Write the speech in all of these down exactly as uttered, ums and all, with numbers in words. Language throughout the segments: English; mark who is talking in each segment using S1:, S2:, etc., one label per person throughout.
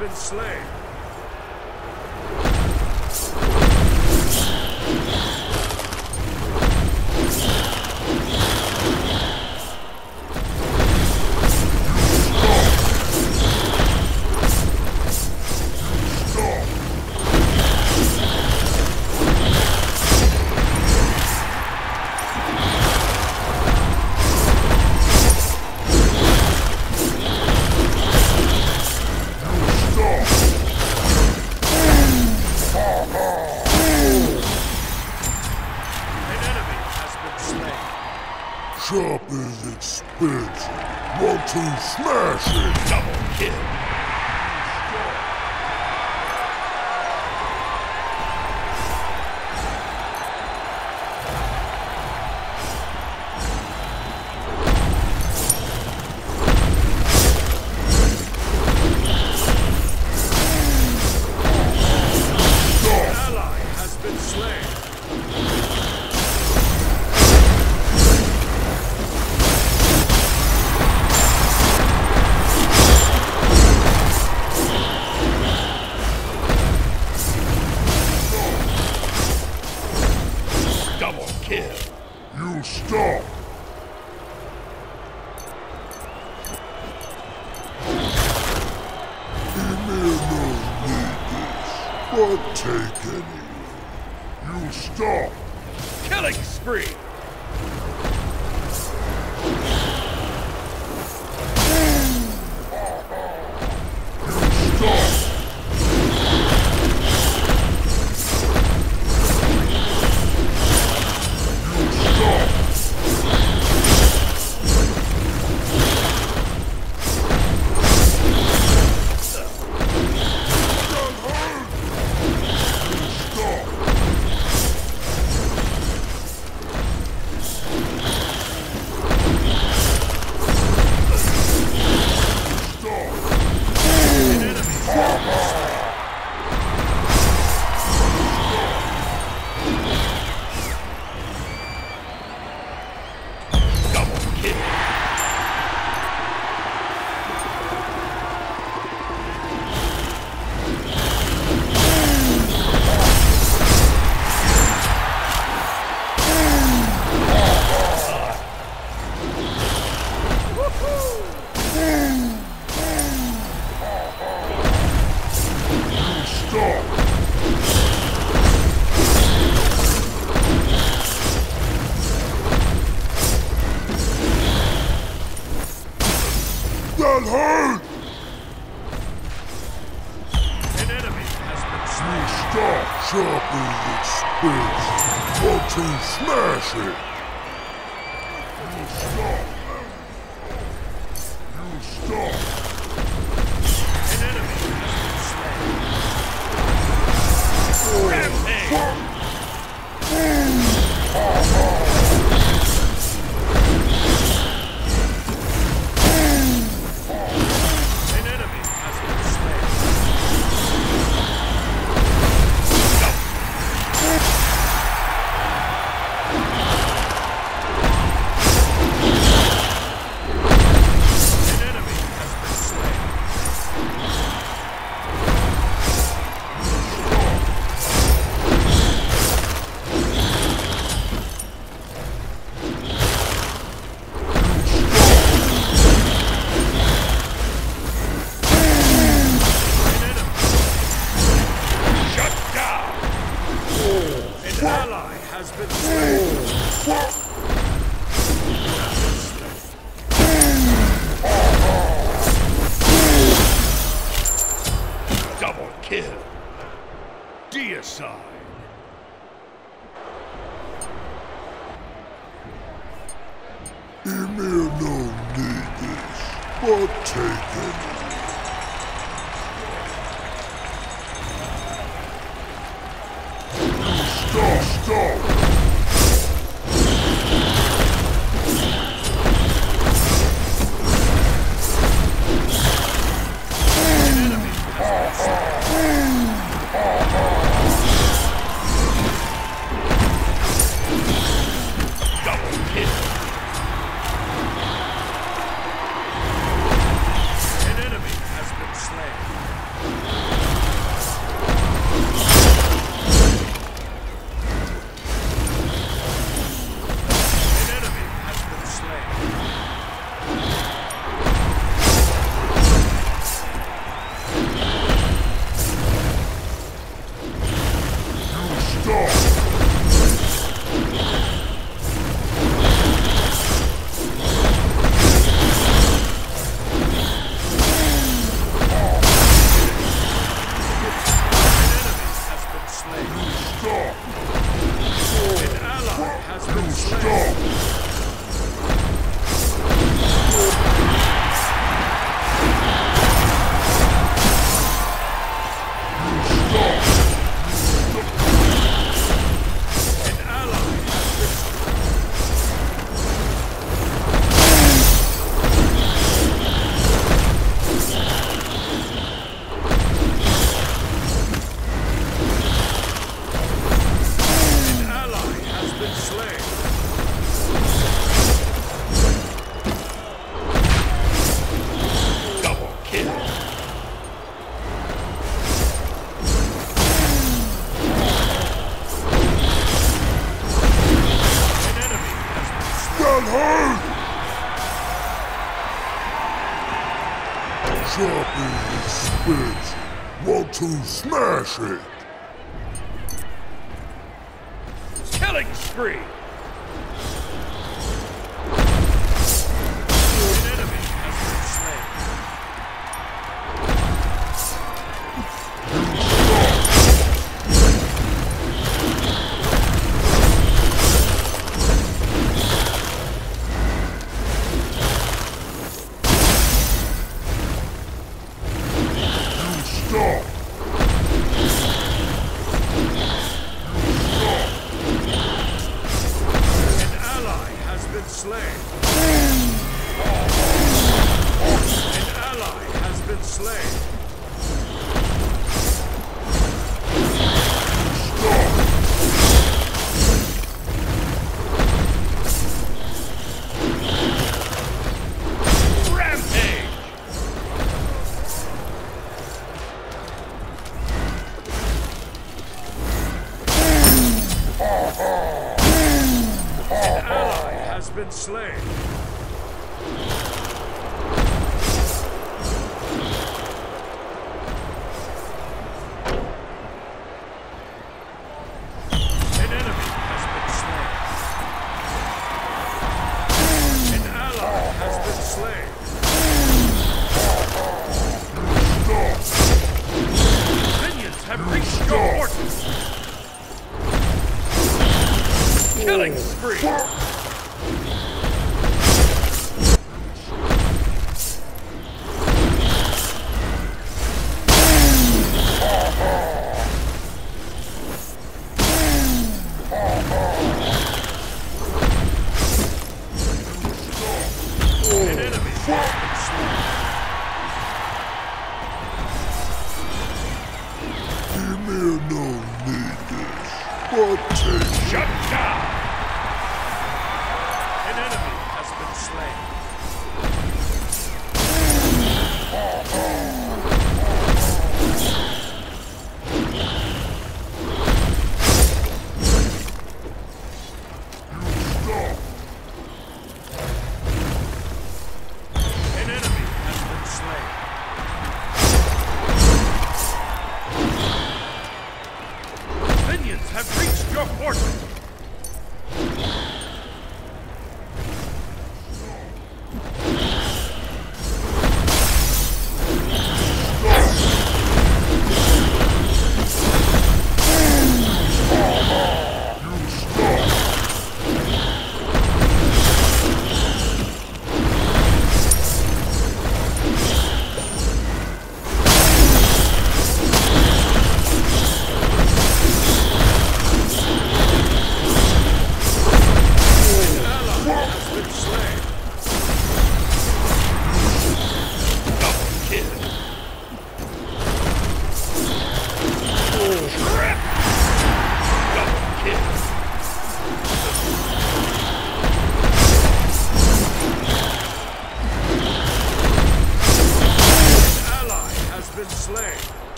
S1: been slain.
S2: Shop is expensive. Want to smash it? Double kill.
S1: An ally has been slain.
S2: You stop! Ymir no need this, but take anyway. You stop!
S1: Killing spree!
S2: You stop! That hurt!
S1: An enemy has been slain.
S2: You stop shopping expensive. Want to smash it? You stop. You stop.
S1: An enemy has been slain. Rampage! An ally has been slain.
S2: Double kill.
S1: Deicide.
S2: Ymir no need this, but take it. Stop, stop!
S1: An enemy
S2: Sharpen his spit. Want to smash it?
S1: Killing spree! An enemy has been slain.
S2: Stop!
S1: An ally has been slain. An ally has been slain. Rampage! An ally has been slain. An enemy has been slain. An ally has been slain. Minions have reached your fortress. Killing spree! An enemy has been slain.
S2: Ymir no need this, but take
S1: Shut down! An enemy has been slain. An enemy has been slain. Minions have reached your fortress.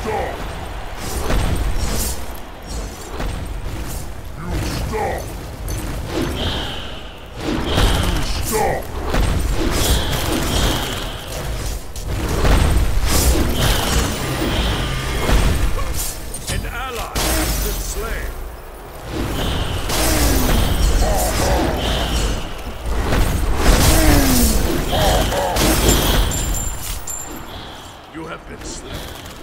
S2: stop! You stop! You stop!
S1: An ally has been slain. You have been slain.